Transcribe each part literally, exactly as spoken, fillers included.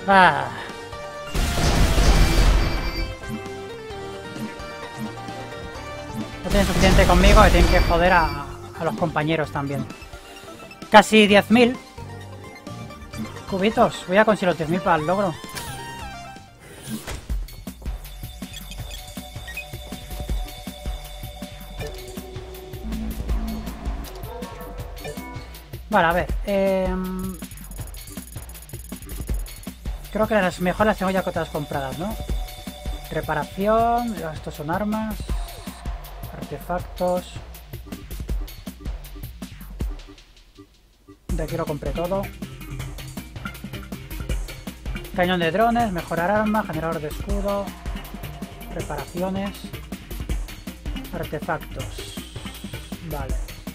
Ah. No tienen suficiente conmigo y tienen que joder a, a los compañeros también. Casi diez mil cubitos. Voy a conseguir los diez mil para el logro. Vale, a ver. Eh... Creo que las mejores las tengo ya todas compradas, ¿no? Reparación. Estos son armas. Artefactos. De aquí lo compré todo. Cañón de drones. Mejorar arma. Generador de escudo. Reparaciones. Artefactos. Vale.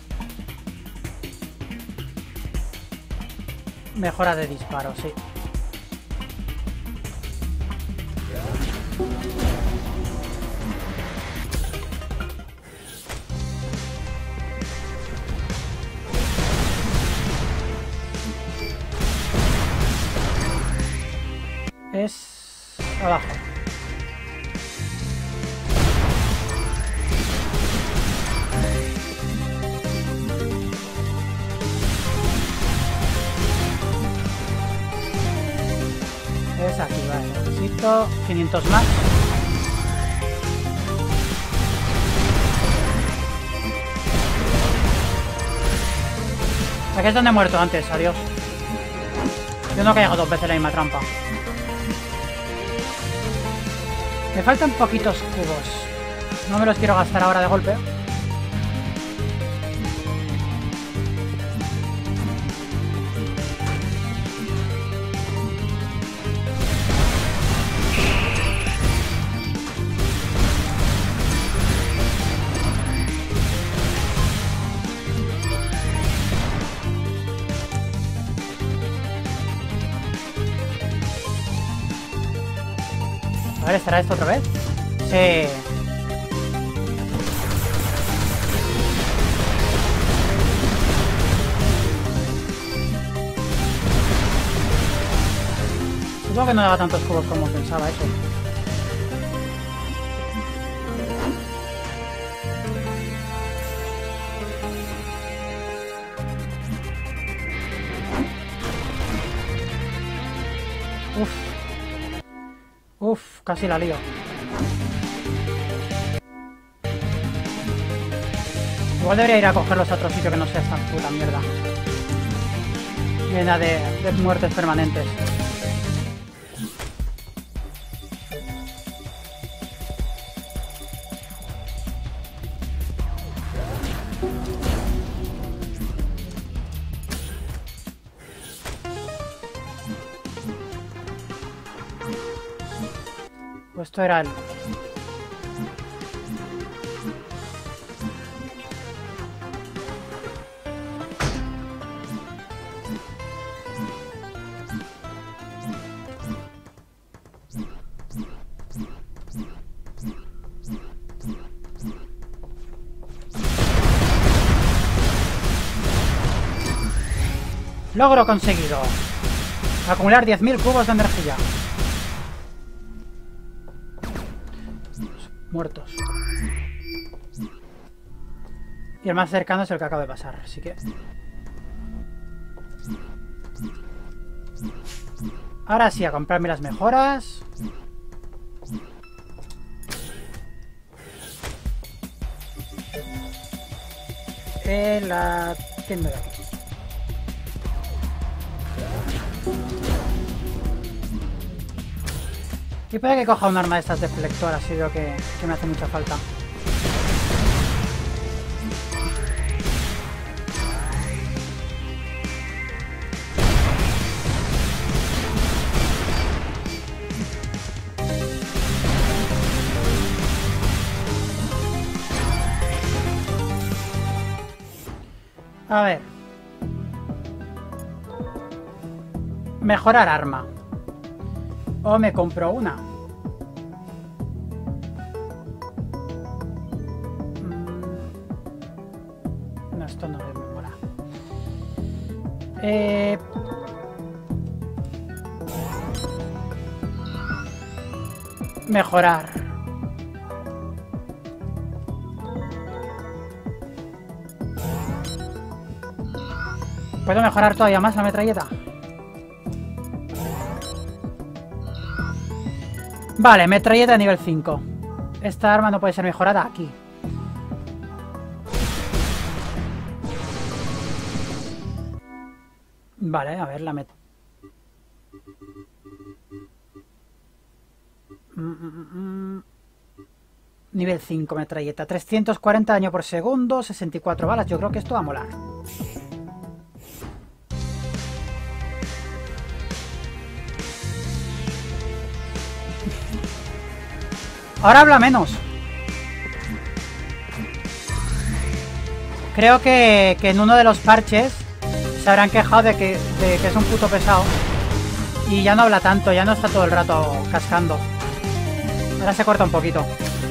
Mejora de disparo, sí. Es abajo. Es aquí, vale. Necesito quinientos más. Aquí es donde he muerto antes, adiós. Yo no caigo dos veces en la misma trampa. Me faltan poquitos cubos. No me los quiero gastar ahora de golpe. A ver, ¿estará esto otra vez? Sí. Supongo que no daba tantos cubos como pensaba eso. Uf. Uf, casi la lío. Igual debería ir a cogerlos a otro sitio que no sea esta puta mierda. Llena de, de muertes permanentes. Pues esto era el... Logro conseguido. Acumular diez mil cubos de energía. Muertos. Y el más cercano es el que acabo de pasar, así que... Ahora sí, a comprarme las mejoras. En la tienda de aquí. Y puede que coja un arma de estas deflectoras, si veo que, que me hace mucha falta. A ver. Mejorar arma. O me compro una. No, esto no me mola. Eh... mejorar. ¿Puedo mejorar todavía más la metralleta? Vale, metralleta nivel cinco. Esta arma no puede ser mejorada aquí. Vale, a ver la met... Mm, mm, mm. Nivel cinco metralleta. trescientos cuarenta daño por segundo, sesenta y cuatro balas. Yo creo que esto va a molar. Ahora habla menos. Creo que, que en uno de los parches se habrán quejado de que, de que es un puto pesado. Y ya no habla tanto, ya no está todo el rato cascando. Ahora se corta un poquito.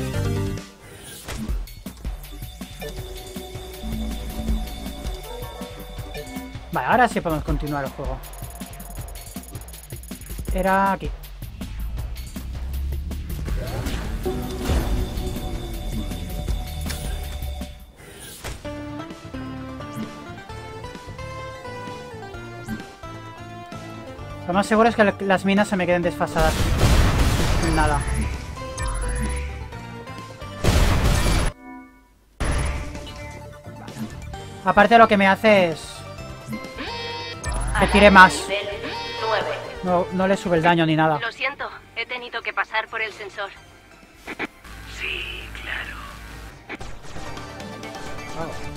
Vale, ahora sí podemos continuar el juego. Era aquí. Lo más seguro es que las minas se me queden desfasadas. Nada. Aparte lo que me hace es que tire más. No, no le sube el daño ni nada. Lo siento, he tenido que pasar por el sensor. Sí, claro. Wow.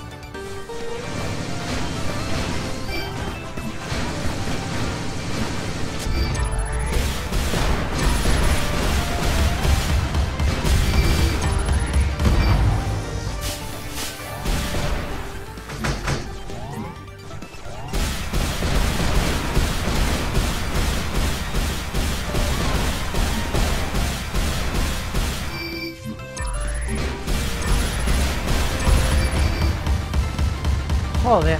Joder.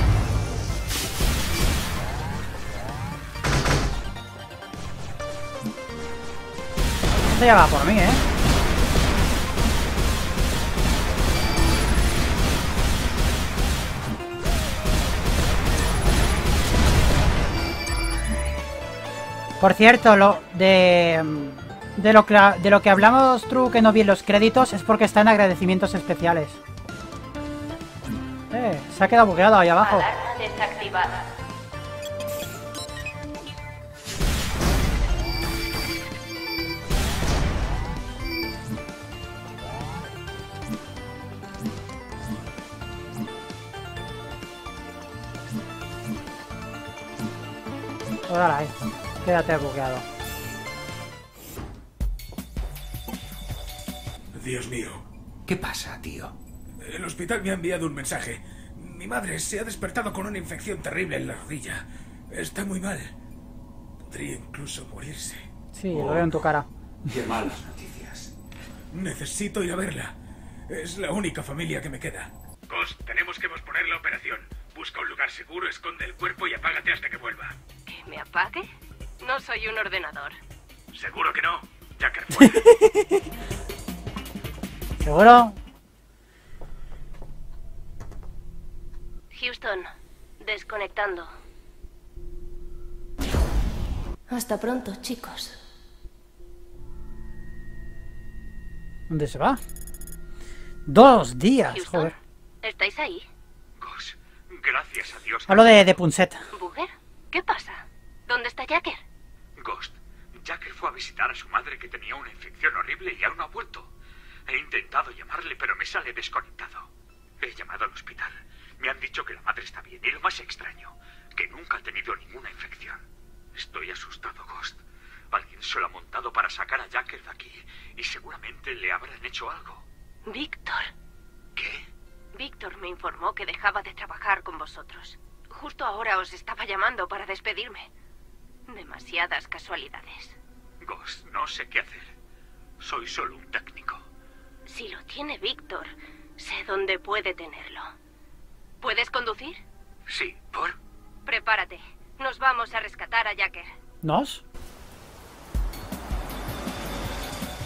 Esto ya va por mí, ¿eh? Por cierto, lo de... De lo, que, de lo que hablamos, True, que no vi en los créditos, es porque está en agradecimientos especiales. Eh, se ha quedado bugueado ahí abajo. Alarma desactivada. Ahora ahí. Quédate bugueado. Dios mío. ¿Qué pasa, tío? El hospital me ha enviado un mensaje. Mi madre se ha despertado con una infección terrible en la rodilla. Está muy mal. Podría incluso morirse. Sí, lo veo en tu cara. Qué malas noticias. Necesito ir a verla. Es la única familia que me queda. Ghost, tenemos que posponer la operación. Busca un lugar seguro, esconde el cuerpo y apágate hasta que vuelva. ¿Que me apague? No soy un ordenador. ¿Seguro que no? Jacker fuera. ¿Seguro? Houston, desconectando. Hasta pronto, chicos. ¿Dónde se va? Dos días, Houston, joder. ¿estáis ahí? Ghost, gracias a Dios. Hablo de, de Punset. ¿Booger? ¿Qué pasa? ¿Dónde está Jacker? Ghost, Jacker fue a visitar a su madre que tenía una infección horrible y aún no ha vuelto. He intentado llamarle, pero me sale desconectado. He llamado al hospital. Me han dicho que la madre está bien y lo más extraño, que nunca ha tenido ninguna infección. Estoy asustado, Ghost. Alguien se lo ha montado para sacar a Jacker de aquí y seguramente le habrán hecho algo. Víctor. ¿Qué? Víctor me informó que dejaba de trabajar con vosotros. Justo ahora os estaba llamando para despedirme. Demasiadas casualidades. Ghost, no sé qué hacer. Soy solo un técnico. Si lo tiene Víctor, sé dónde puede tenerlo. ¿Puedes conducir? Sí, ¿por? Prepárate. Nos vamos a rescatar a Jacker. ¿Nos?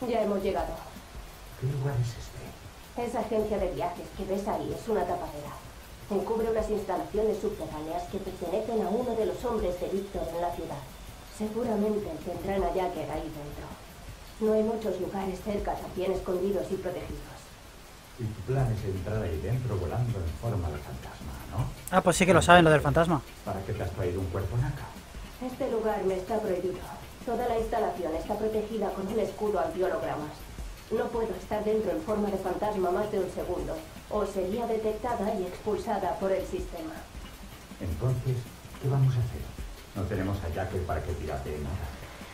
Ya hemos llegado. ¿Qué lugar es este? Esa agencia de viajes que ves ahí es una tapadera. Encubre unas instalaciones subterráneas que pertenecen a uno de los hombres de Víctor en la ciudad. Seguramente tendrán a Jacker ahí dentro. No hay muchos lugares cerca también escondidos y protegidos. Y tu plan es entrar ahí dentro volando en forma de fantasma, ¿no? Ah, pues sí que lo saben, lo del fantasma. ¿Para qué te has traído un cuerpo naca? Este lugar me está prohibido. Toda la instalación está protegida con un escudo anti-hologramas. No puedo estar dentro en forma de fantasma más de un segundo, o sería detectada y expulsada por el sistema. Entonces, ¿qué vamos a hacer? No tenemos a Jacker para que pirate nada.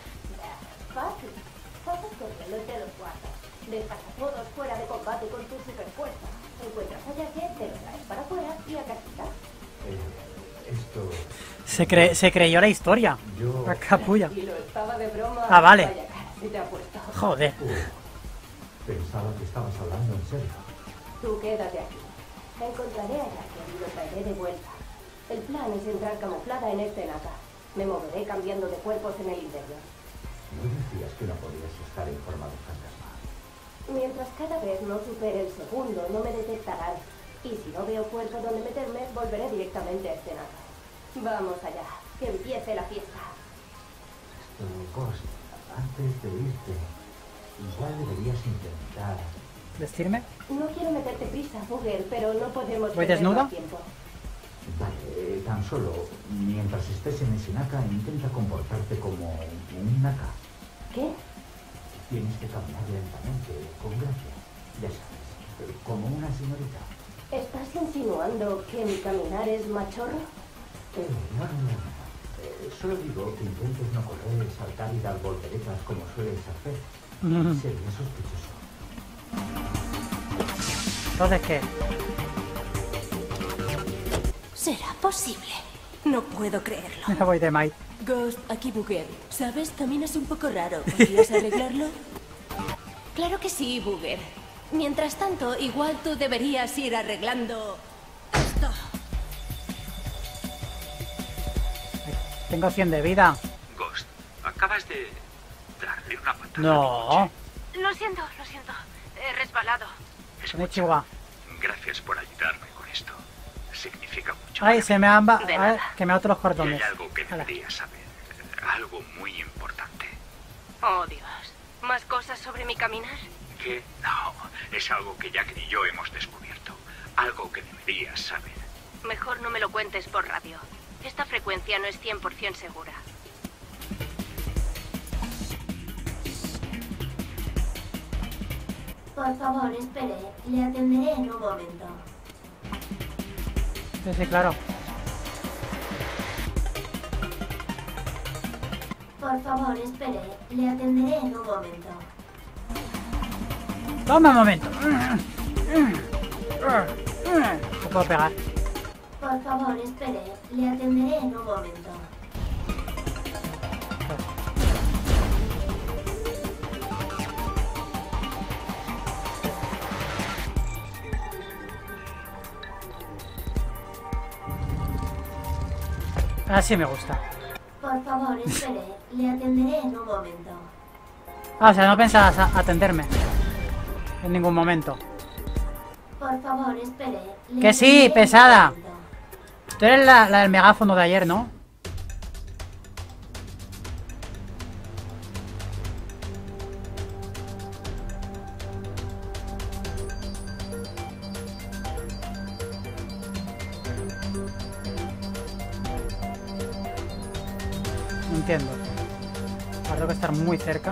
Fácil. Pasas corriendo entre los cuartos. Dejas a todos fuera de combate con tu superfuerza. Encuentras a Jacker, te lo traes para afuera y a casita. Eh, esto... Se, cre se creyó la historia. Yo... La capulla. Y lo estaba de broma. Ah, vale. Vaya cara, se te ha puesto. Joder. Uh, pensaba que estabas hablando en serio. Tú quédate aquí. Encontraré a Jacker y lo traeré de vuelta. El plan es entrar camuflada en este naca. Me moveré cambiando de cuerpos en el interior. ¿No decías que no podías estar en forma de fantasma? Mientras cada vez no supere el segundo, no me detectarán. Y si no veo puerto donde meterme, volveré directamente a este naca. Vamos allá, que empiece la fiesta. Esto, Ghost, antes de irte, igual deberías intentar... ¿Vestirme? No quiero meterte prisa, Booger, pero no podemos ¿Voy perder desnuda? más tiempo. Vale, eh, tan solo, mientras estés en ese naka, intenta comportarte como un naka. ¿Qué? Tienes que caminar lentamente, con gracia, ya sabes, como una señorita. ¿Estás insinuando que mi caminar es machorro? Eh, no, no, no, no. Eh, solo digo que intentes no correr, saltar y dar volteretas como sueles hacer. Mm. Sería sospechoso. Entonces, ¿qué? ¿Será posible? No puedo creerlo. Me voy de Mike. Ghost, aquí Booger. ¿Sabes? Caminas un poco raro. ¿Podrías arreglarlo? Claro que sí, Booger. Mientras tanto, igual tú deberías ir arreglando esto. Tengo cien de vida. Ghost, acabas de darle una patada. No. Lo siento, lo siento. He resbalado. Konnichiwa. Gracias por ayudarme con esto. Significa mucho. Ay, para se mí. me han... ba- De A ver, nada. que me ha otros Y cordones. hay algo que Hala. deberías saber. Algo muy importante. Oh, Dios. ¿Más cosas sobre mi caminar? ¿Qué? No, es algo que Jack y yo hemos descubierto. Algo que deberías saber. Mejor no me lo cuentes por radio. Esta frecuencia no es cien por ciento segura. Por favor, espere. Le atenderé en un momento. Sí, sí, claro. Por favor, espere. Le atenderé en un momento. Toma un momento. No puedo pegar. Por favor, espere. Le atenderé en un momento. Así me gusta. Por favor, espere. Le atenderé en un momento. Ah, o sea, no pensabas a- atenderme. En ningún momento. Por favor, espere. Le Que sí, atenderé en un pesada. momento. Tú eres la, la del megáfono de ayer, ¿no? No entiendo. Ahora tengo que estar muy cerca.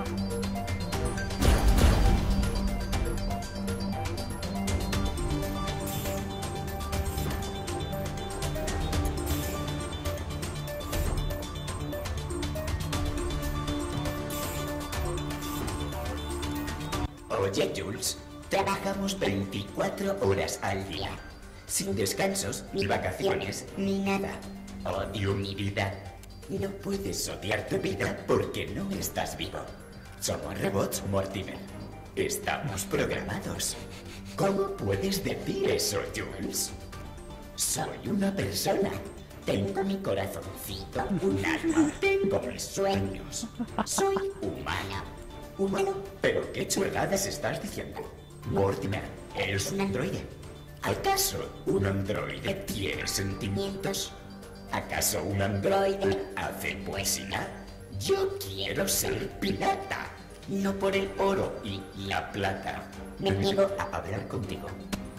Oye, Jules, trabajamos veinticuatro horas al día, sin descansos, ni vacaciones, ni nada. Odio mi vida. No puedes odiar tu vida porque no estás vivo. Somos robots, Mortimer. Estamos programados. ¿Cómo puedes decir eso, Jules? Soy una persona. Tengo mi corazoncito, un alma, tengo mis sueños. Soy humana. Humano. ¿Pero qué chuladas estás diciendo? Mortimer, eres un androide. ¿Acaso un androide tiene sentimientos? ¿Acaso un androide hace poesía? Yo quiero ser pirata, no por el oro y la plata. Me niego a hablar contigo.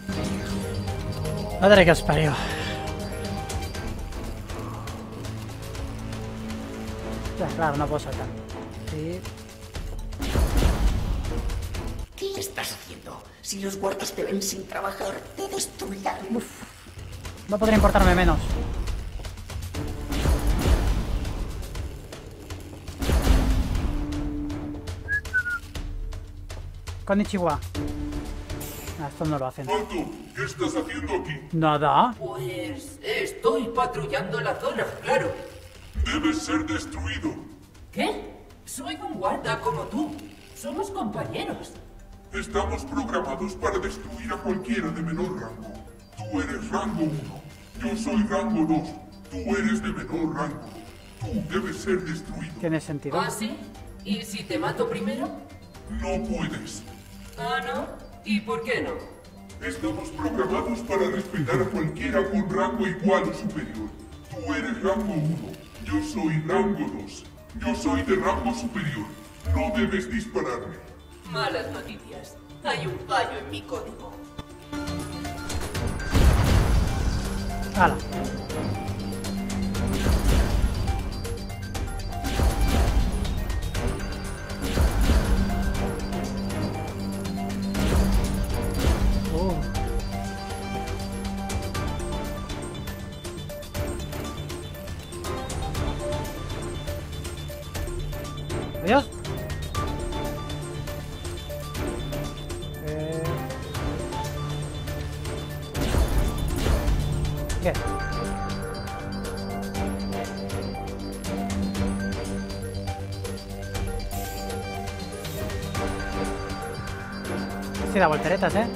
Madre que os parió. Ya, claro, no puedo saltar. Sí. ¿Qué estás haciendo? Si los guardias te ven sin trabajar, te destruirán. Uf. No podría importarme menos. Konnichiwa. Ah, esto no lo hacen. Alto, ¿qué estás haciendo aquí? Nada. Pues estoy patrullando la zona, claro. Debes ser destruido. ¿Qué? Soy un guarda como tú. Somos compañeros. Estamos programados para destruir a cualquiera de menor rango. Tú eres rango uno. Yo soy rango dos. Tú eres de menor rango. Tú debes ser destruido. ¿Tiene sentido? ¿Ah, sí? ¿Y si te mato primero? No puedes. ¿Ah, no? ¿Y por qué no? Estamos programados para respetar a cualquiera con rango igual o superior. Tú eres rango uno. Yo soy rango dos. Yo soy de rango superior. No debes dispararme. Malas noticias. Hay un fallo en mi código. ¡Hala! Oh. Adiós. Eh... ¿Qué? Sí, da volteretas, ¿eh?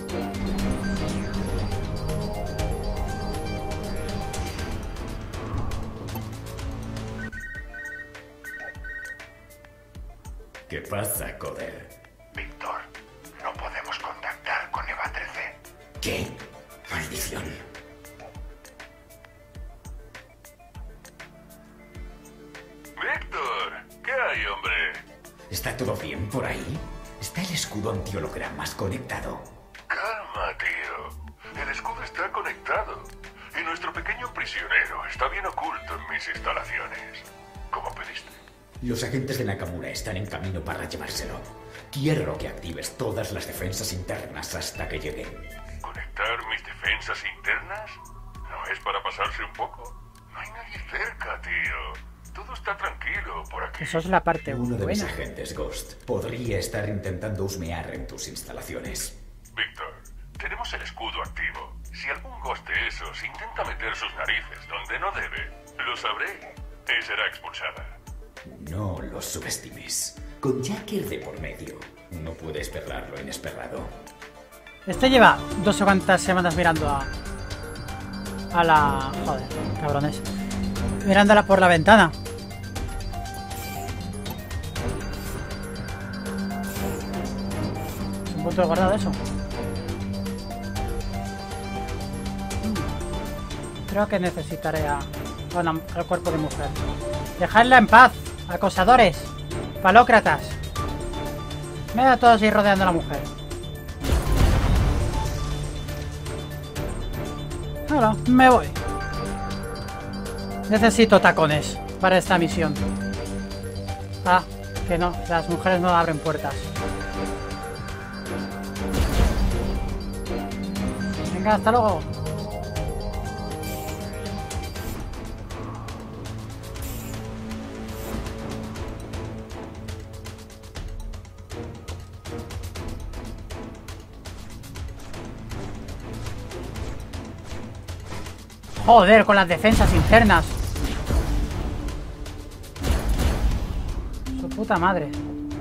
¿Qué pasa, Coder? Víctor, no podemos contactar con Eva trece. ¿Qué? Maldición. Víctor, ¿qué hay, hombre? ¿Está todo bien por ahí? ¿Está el escudo antihologramas conectado? Calma, tío. El escudo está conectado. Y nuestro pequeño prisionero está bien oculto en mis instalaciones. Como pediste. Los agentes de Nakamura están en camino para llevárselo. Quiero que actives todas las defensas internas hasta que lleguen. ¿Conectar mis defensas internas? ¿No es para pasarse un poco? No hay nadie cerca, tío. Todo está tranquilo por aquí. Eso es la parte Uno de mis buena. agentes, Ghost, podría estar intentando husmear en tus instalaciones. Víctor, tenemos el escudo activo. Si algún ghost de esos intenta meter sus narices donde no debe, lo sabré y será expulsada. No lo subestimes. Con Jacker de por medio, no puedes esperar lo inesperado. Este lleva dos o cuantas semanas mirando a... A la... Joder, cabrones. Mirándola por la ventana. Es un punto de guardado eso. Creo que necesitaré a... Bueno, al cuerpo de mujer. Dejadla en paz, acosadores, falócratas. Mira a todos ahí rodeando a la mujer. Ahora, me voy. Necesito tacones para esta misión. Ah, que no, las mujeres no abren puertas. Venga, hasta luego. Joder, con las defensas internas. Su puta madre.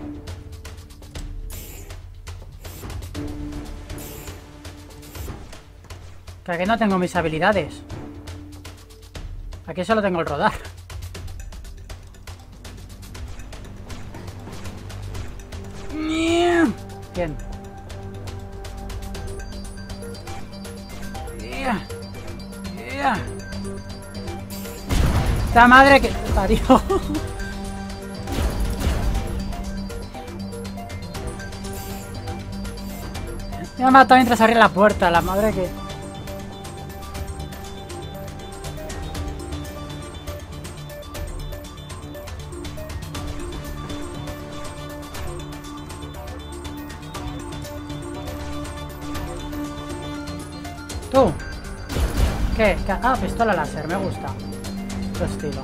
Que aquí no tengo mis habilidades. Aquí solo tengo el rodar. Bien. Yeah. Yeah. ¡Esta madre que te parió! Me ha matado mientras abría la puerta, la madre que... ¿Tú? ¿Qué? ¿Qué? Ah, pistola láser, me gusta. Tu estilo.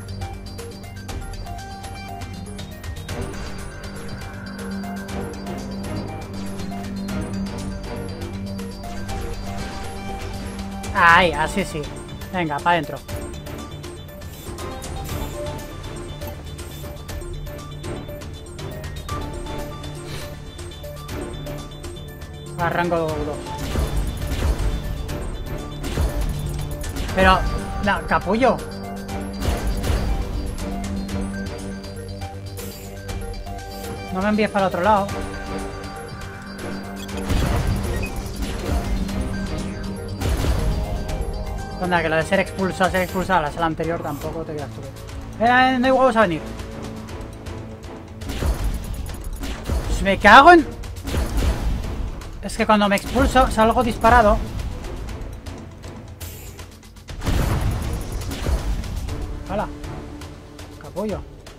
Ahí, así sí. Venga, para adentro. A rango dos. Pero, no, capullo. No me envíes para el otro lado. Onda, que lo de ser expulsado, ser expulsado a la sala anterior tampoco te quedas tú. Eh, no hay huevos a venir. Pues me cago en... Es que cuando me expulso salgo disparado. ¡Hala! Capullo.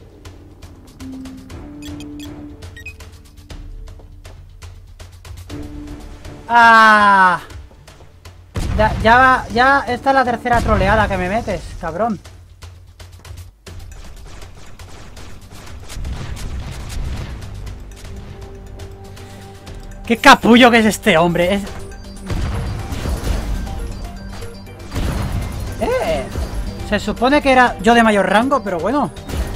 ¡Ah! Ya, ya, ya, esta es la tercera troleada que me metes, cabrón. ¡Qué capullo que es este hombre! Es... ¡Eh! Se supone que era yo de mayor rango, pero bueno.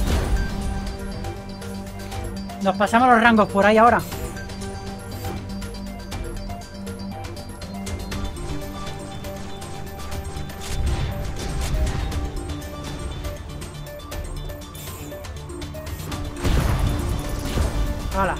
Nos pasamos los rangos por ahí ahora. Hala.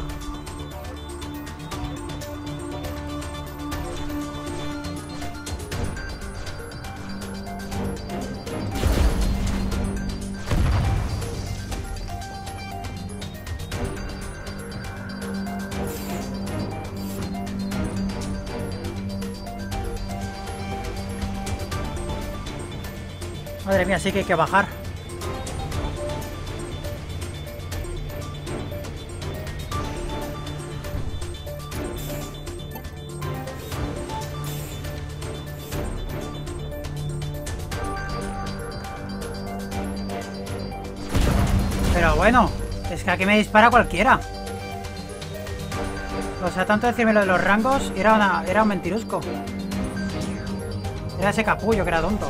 Madre mía, sí que hay que bajar. Pero bueno, es que aquí me dispara cualquiera. O sea, tanto decirme lo de los rangos, era, una, era un mentirusco. Era ese capullo que era tonto.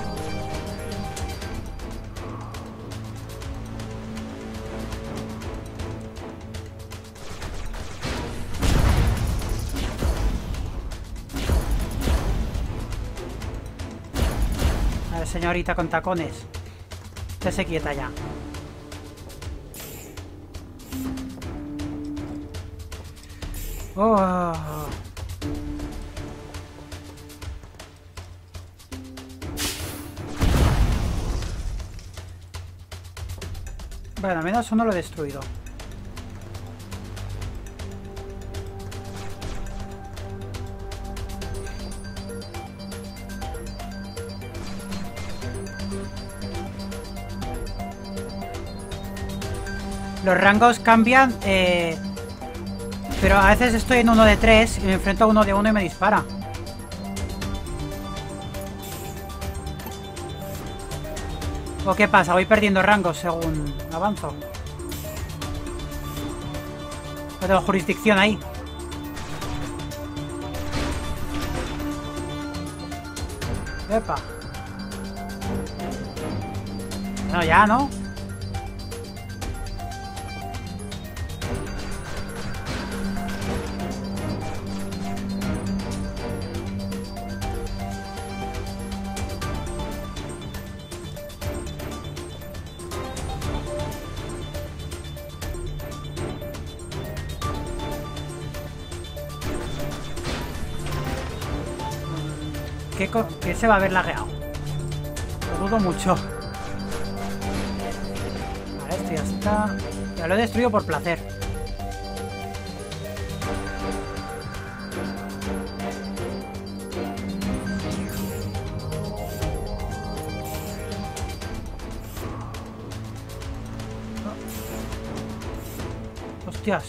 A ver, señorita con tacones. Estése quieta ya. Oh. Bueno, al menos uno lo he destruido. Los rangos cambian, eh... pero a veces estoy en uno de tres y me enfrento a uno de uno y me dispara. ¿O qué pasa? Voy perdiendo rangos según avanzo. No tengo jurisdicción ahí. Epa. Bueno, ya, ¿no? ¿qué, co ¿qué se va a haber lagueado? Lo dudo mucho. Vale, esto ya está. Ya lo he destruido por placer. Hostias.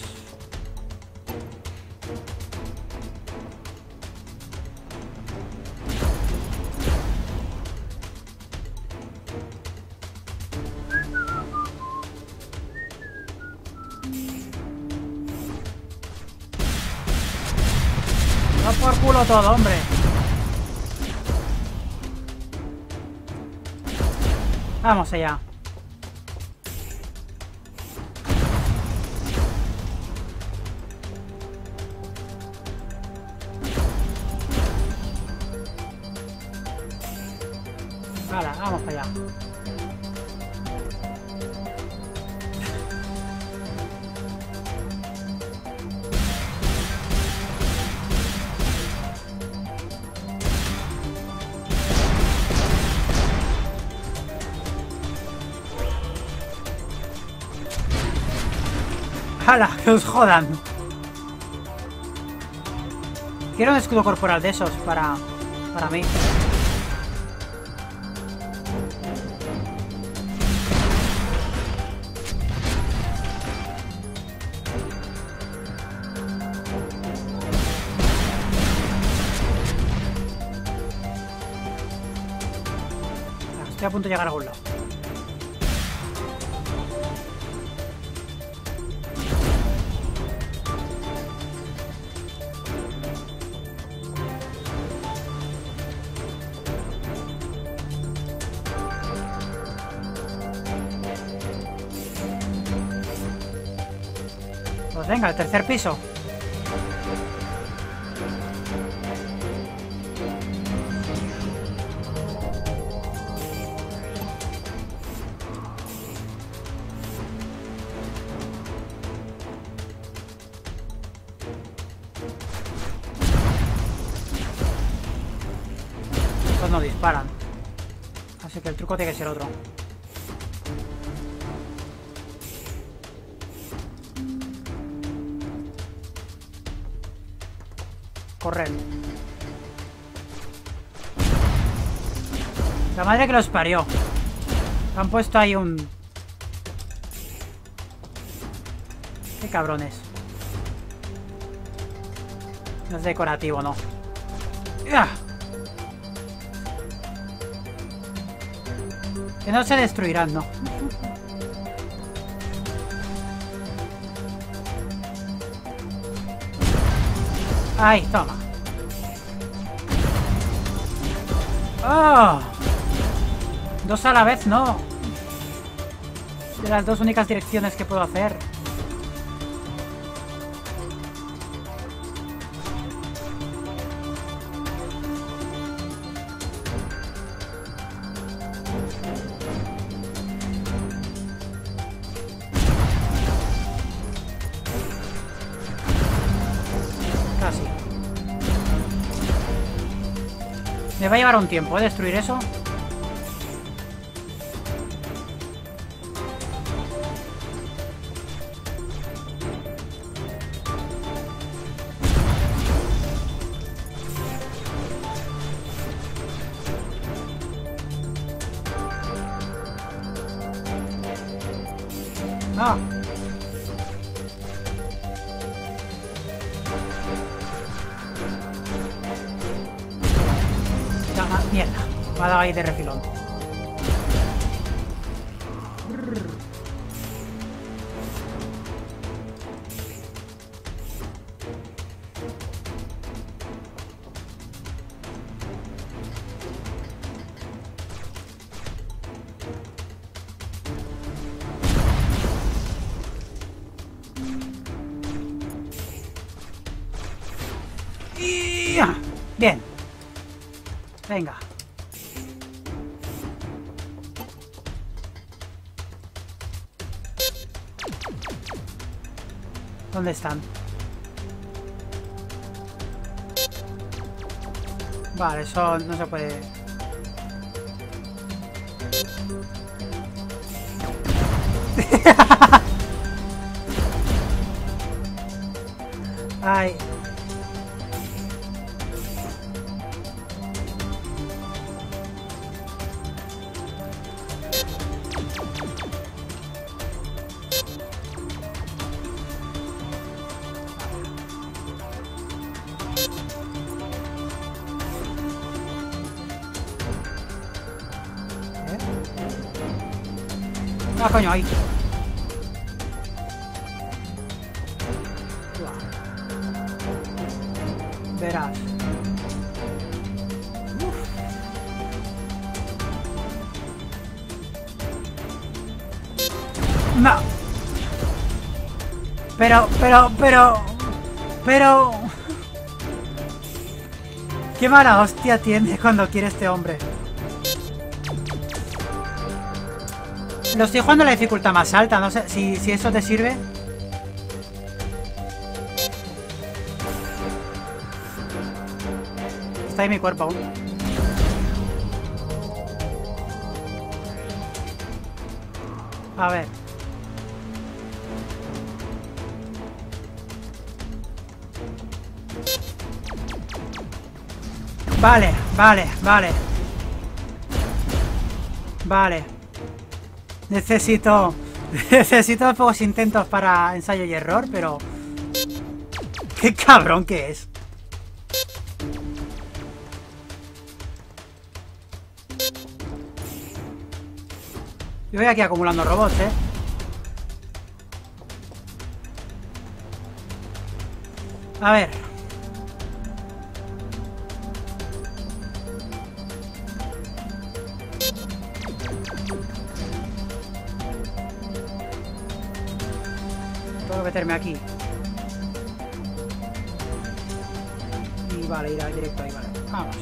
Va por culo todo, hombre. Vamos allá. Vale, vamos para allá. ¡Hala! ¡Que os jodan! Quiero un escudo corporal de esos para... para mí. Estoy a punto de llegar a algún lado. Pues venga, el tercer piso. No disparan, así que el truco tiene que ser otro. Correr. La madre que los parió. Han puesto ahí un... Qué cabrones. No es decorativo, no. ¡Ya! Que no se destruirán, no. Ahí, toma. ¡Oh! Dos a la vez, no. De las dos únicas direcciones que puedo hacer. Me va a llevar un tiempo, ¿eh? Destruir eso. Ah. Mierda, me ha dado ahí de refilón. Bien. Venga. ¿Dónde están? Vale, eso no se puede... Ay. Ah, coño, ahí. Verás. Uf. No. Pero, pero, pero... Pero... Qué mala hostia tiene cuando quiere este hombre. Lo estoy jugando a la dificultad más alta, no sé si, si eso te sirve. Está ahí mi cuerpo aún. A ver. Vale, vale, vale. Vale. Necesito... Necesito pocos intentos para ensayo y error, pero... ¡Qué cabrón que es! Yo voy aquí acumulando robots, ¿eh? A ver... Tengo que meterme aquí. Y vale, ir directo ahí, vale. Vamos.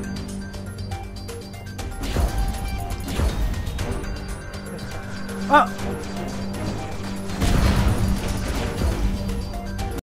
¡Oh!